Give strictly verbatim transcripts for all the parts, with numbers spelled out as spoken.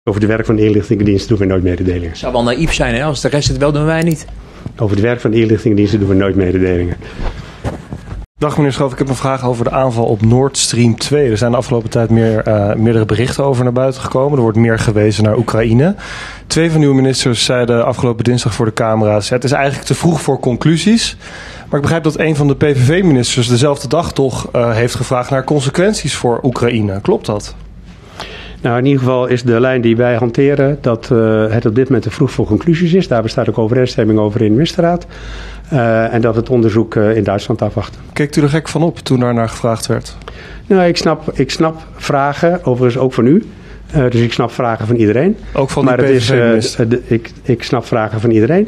Over het werk van de inlichtingendiensten doen we nooit mededelingen. Het zou wel naïef zijn, hè? Als de rest het wel, doen wij niet. Over het werk van de inlichtingendiensten doen we nooit mededelingen. Dag meneer Schoof, ik heb een vraag over de aanval op Nord Stream twee. Er zijn de afgelopen tijd meer, uh, meerdere berichten over naar buiten gekomen. Er wordt meer gewezen naar Oekraïne. Twee van uw ministers zeiden afgelopen dinsdag voor de camera's: het is eigenlijk te vroeg voor conclusies. Maar ik begrijp dat een van de P V V-ministers dezelfde dag toch uh, heeft gevraagd naar consequenties voor Oekraïne. Klopt dat? Nou, in ieder geval is de lijn die wij hanteren dat uh, het op dit moment te vroeg voor conclusies is. Daar bestaat ook overeenstemming over in de ministerraad. Uh, en dat het onderzoek uh, in Duitsland afwachten. Keek u er gek van op toen daar naar gevraagd werd? Nou, ik snap, ik snap vragen, overigens ook van u. Uh, dus ik snap vragen van iedereen. Ook van maar de P V V-minister? Uh, ik, ik snap vragen van iedereen.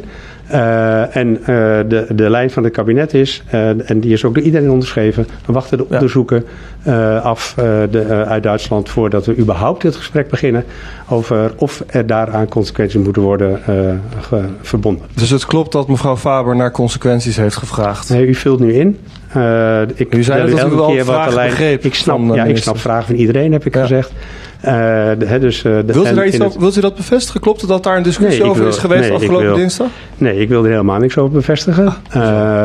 Uh, en uh, de, de lijn van het kabinet is, uh, en die is ook door iedereen onderschreven, we wachten de ja. onderzoeken uh, af uh, de, uh, uit Duitsland voordat we überhaupt het gesprek beginnen over of er daaraan consequenties moeten worden uh, ge, verbonden. Dus het klopt dat mevrouw Faber naar consequenties heeft gevraagd? Nee, u vult nu in. Uh, ik u zei dat u wel keer wat de lijn, begreep ik snap, van, uh, ja, ik snap vragen van iedereen, heb ik ja. gezegd. Uh, de, he, dus, uh, de, wilt, u daar iets het... wilt u dat bevestigen? Klopt het dat daar een discussie nee, over wil, is geweest nee, afgelopen wil, dinsdag? Nee, ik wil er helemaal niks over bevestigen. Ah, uh,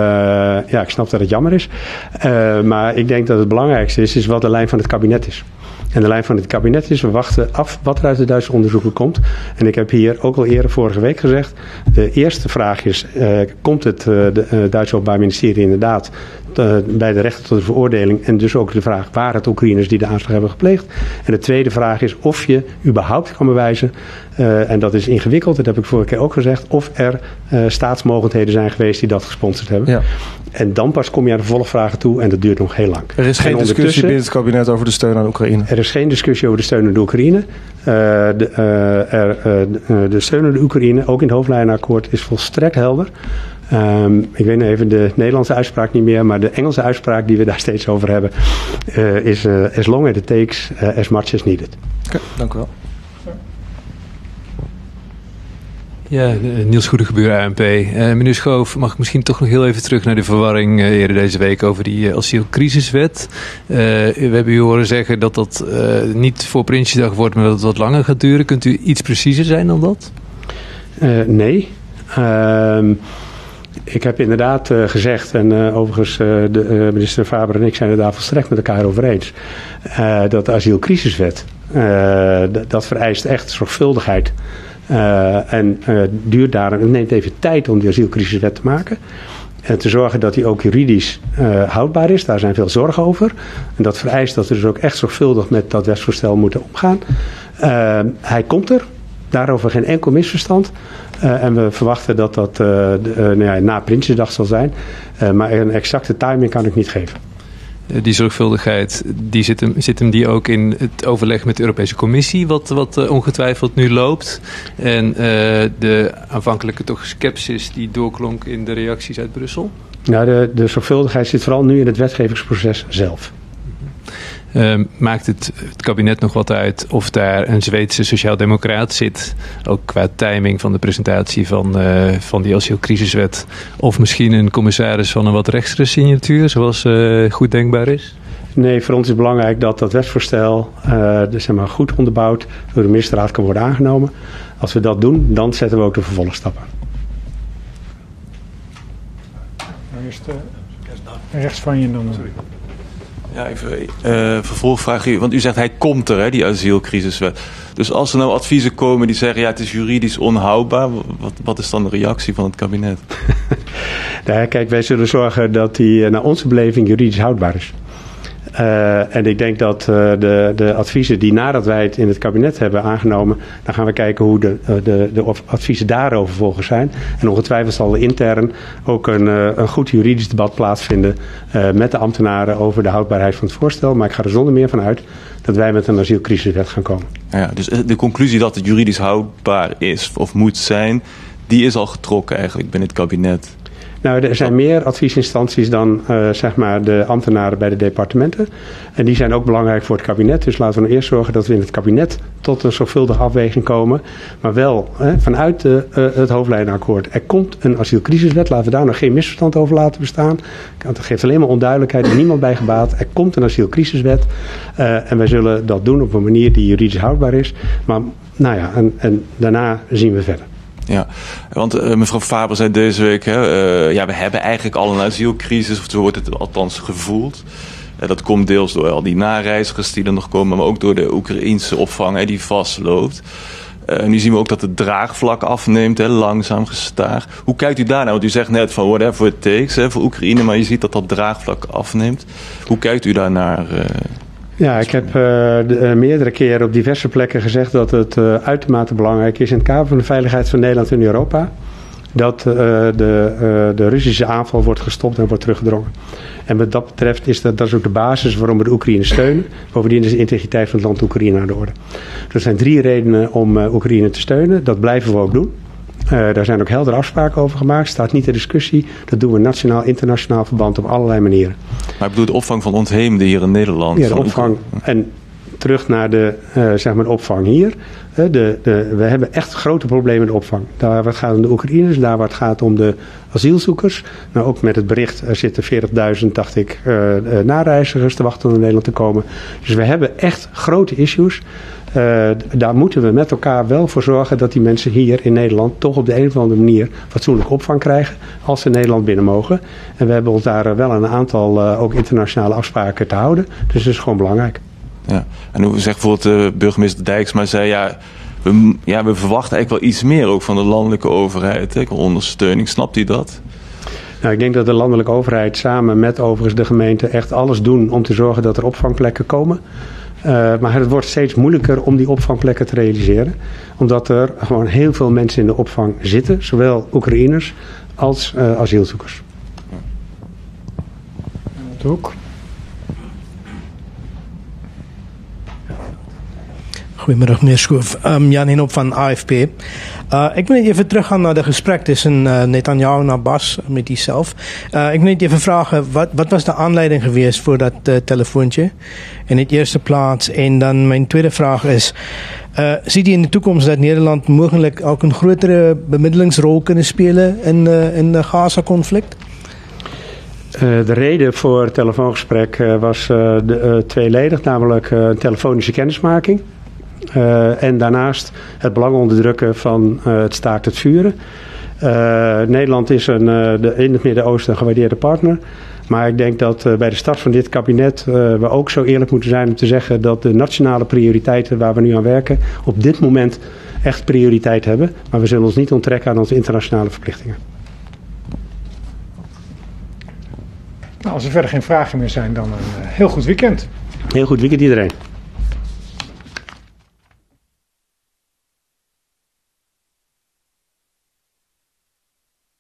ja, ik snap dat het jammer is. Uh, maar ik denk dat het belangrijkste is, is wat de lijn van het kabinet is. En de lijn van het kabinet is, we wachten af wat er uit de Duitse onderzoeken komt. En ik heb hier ook al eerder vorige week gezegd, de eerste vraag is, uh, komt het uh, de, uh, Duitse Openbaar Ministerie inderdaad uh, bij de rechter tot de veroordeling? En dus ook de vraag, waren het Oekraïners die de aanslag hebben gepleegd? En de tweede vraag is of je überhaupt kan bewijzen, uh, en dat is ingewikkeld, dat heb ik vorige keer ook gezegd, of er uh, staatsmogendheden zijn geweest die dat gesponsord hebben. Ja. En dan pas kom je aan de vervolgvragen toe en dat duurt nog heel lang. Er is geen discussie binnen het kabinet over de steun aan Oekraïne? Er is geen discussie over de steun aan de Oekraïne. Uh, de, uh, er, uh, de steun aan de Oekraïne, ook in het hoofdlijnenakkoord, is volstrekt helder. Um, ik weet even de Nederlandse uitspraak niet meer, maar de Engelse uitspraak die we daar steeds over hebben uh, is uh, as long as it takes, uh, as much as needed. Oké, okay, dank u wel. Ja, Niels Goedegebuur, A N P. Uh, meneer Schoof, mag ik misschien toch nog heel even terug naar de verwarring uh, eerder deze week over die uh, asielcrisiswet. Uh, we hebben u horen zeggen dat dat uh, niet voor Prinsjesdag wordt, maar dat het wat langer gaat duren. Kunt u iets preciezer zijn dan dat? Uh, nee. Uh, ik heb inderdaad uh, gezegd, en uh, overigens uh, de uh, minister Faber en ik zijn het daar volstrekt met elkaar over eens, uh, dat de asielcrisiswet, uh, d- dat vereist echt zorgvuldigheid. Uh, en uh, duurt daar, het neemt even tijd om die asielcrisiswet te maken. En te zorgen dat die ook juridisch uh, houdbaar is. Daar zijn veel zorgen over. En dat vereist dat we dus ook echt zorgvuldig met dat wetsvoorstel moeten omgaan. Uh, hij komt er. Daarover geen enkel misverstand. Uh, en we verwachten dat dat uh, de, uh, nou ja, na Prinsjesdag zal zijn. Uh, maar een exacte timing kan ik niet geven. Die zorgvuldigheid, die zit, hem, zit hem die ook in het overleg met de Europese Commissie, wat, wat uh, ongetwijfeld nu loopt. En uh, de aanvankelijke toch scepsis die doorklonk in de reacties uit Brussel? Nou, de, de zorgvuldigheid zit vooral nu in het wetgevingsproces zelf. Uh, maakt het, het kabinet nog wat uit of daar een Zweedse sociaaldemocraat zit, ook qua timing van de presentatie van, uh, van die asielcrisiswet, of misschien een commissaris van een wat rechtse signatuur, zoals uh, goed denkbaar is? Nee, voor ons is belangrijk dat dat wetsvoorstel uh, dus zeg maar goed onderbouwd door de ministerraad kan worden aangenomen. Als we dat doen, dan zetten we ook de vervolgstappen. Eerst uh, rechts van je dan. Sorry. Ja, even uh, vervolgvraag. Want u zegt hij komt er, hè, die asielcrisiswet. Dus als er nou adviezen komen die zeggen, ja, het is juridisch onhoudbaar, wat, wat is dan de reactie van het kabinet? Nou, kijk, wij zullen zorgen dat die naar onze beleving juridisch houdbaar is. Uh, en ik denk dat uh, de, de adviezen die nadat wij het in het kabinet hebben aangenomen, dan gaan we kijken hoe de, uh, de, de adviezen daarover volgens zijn. En ongetwijfeld zal er intern ook een, uh, een goed juridisch debat plaatsvinden uh, met de ambtenaren over de houdbaarheid van het voorstel. Maar ik ga er zonder meer van uit dat wij met een asielcrisiswet gaan komen. Ja, dus de conclusie dat het juridisch houdbaar is of moet zijn, die is al getrokken eigenlijk binnen het kabinet. Nou, er zijn meer adviesinstanties dan uh, zeg maar de ambtenaren bij de departementen. En die zijn ook belangrijk voor het kabinet. Dus laten we nou eerst zorgen dat we in het kabinet tot een zorgvuldige afweging komen. Maar wel hè, vanuit de, uh, het hoofdlijnenakkoord. Er komt een asielcrisiswet. Laten we daar nog geen misverstand over laten bestaan. Want dat geeft alleen maar onduidelijkheid en niemand bij gebaat. Er komt een asielcrisiswet. Uh, en wij zullen dat doen op een manier die juridisch houdbaar is. Maar Nou ja, en, en daarna zien we verder. Ja, want uh, mevrouw Faber zei deze week, hè, uh, ja, we hebben eigenlijk al een asielcrisis, of zo wordt het althans gevoeld. Uh, dat komt deels door al die nareizigers die er nog komen, maar ook door de Oekraïense opvang hè, die vastloopt. Uh, nu zien we ook dat het draagvlak afneemt, hè, langzaam gestaag. Hoe kijkt u daar nou? Want u zegt net van whatever it takes hè, voor Oekraïne, maar je ziet dat dat draagvlak afneemt. Hoe kijkt u daar naar? Uh, Ja, ik heb uh, de, uh, meerdere keren op diverse plekken gezegd dat het uh, uitermate belangrijk is in het kader van de veiligheid van Nederland en Europa dat uh, de, uh, de Russische aanval wordt gestopt en wordt teruggedrongen. En wat dat betreft is dat, dat is ook de basis waarom we de Oekraïne steunen. Bovendien is de integriteit van het land Oekraïne aan de orde. Er zijn drie redenen om uh, Oekraïne te steunen. Dat blijven we ook doen. Uh, daar zijn ook heldere afspraken over gemaakt. Staat niet ter discussie. Dat doen we nationaal, internationaal verband op allerlei manieren. Maar ik bedoel de opvang van ontheemden hier in Nederland. Ja, de opvang. En terug naar de, uh, zeg maar de opvang hier. Uh, de, de, we hebben echt grote problemen in de opvang. Daar waar het gaat om de Oekraïners, daar waar het gaat om de asielzoekers. Nou, ook met het bericht, er zitten veertigduizend, dacht ik, uh, uh, nareizigers te wachten om in Nederland te komen. Dus we hebben echt grote issues. Uh, daar moeten we met elkaar wel voor zorgen dat die mensen hier in Nederland toch op de een of andere manier fatsoenlijke opvang krijgen als ze Nederland binnen mogen. En we hebben ons daar wel een aantal uh, ook internationale afspraken te houden. Dus dat is gewoon belangrijk. Ja, en hoe zegt bijvoorbeeld uh, burgemeester Dijksma zei ja we, ja, we verwachten eigenlijk wel iets meer ook van de landelijke overheid. Hè, ondersteuning, snapt u dat? Nou, ik denk dat de landelijke overheid samen met overigens de gemeente echt alles doen om te zorgen dat er opvangplekken komen. Uh, maar het wordt steeds moeilijker om die opvangplekken te realiseren. Omdat er gewoon heel veel mensen in de opvang zitten. Zowel Oekraïners als uh, asielzoekers. Ook. Goedemiddag meneer Schoof. Um, Jan Hinop van A F P. Uh, ik wil even teruggaan naar de gesprek tussen uh, Netanyahu en Abbas met die zelf. Uh, ik wil even vragen, wat, wat was de aanleiding geweest voor dat uh, telefoontje in het eerste plaats? En dan mijn tweede vraag is, uh, ziet u in de toekomst dat Nederland mogelijk ook een grotere bemiddelingsrol kunnen spelen in, uh, in de Gaza-conflict? Uh, de reden voor het telefoongesprek uh, was uh, de, uh, tweeledig, namelijk uh, een telefonische kennismaking. Uh, en daarnaast het belang onderdrukken van uh, het staakt het vuren. Uh, Nederland is een, uh, de, in het Midden-Oosten een gewaardeerde partner. Maar ik denk dat uh, bij de start van dit kabinet uh, we ook zo eerlijk moeten zijn om te zeggen dat de nationale prioriteiten waar we nu aan werken op dit moment echt prioriteit hebben. Maar we zullen ons niet onttrekken aan onze internationale verplichtingen. Nou, als er verder geen vragen meer zijn, dan een uh, heel goed weekend. Heel goed weekend iedereen.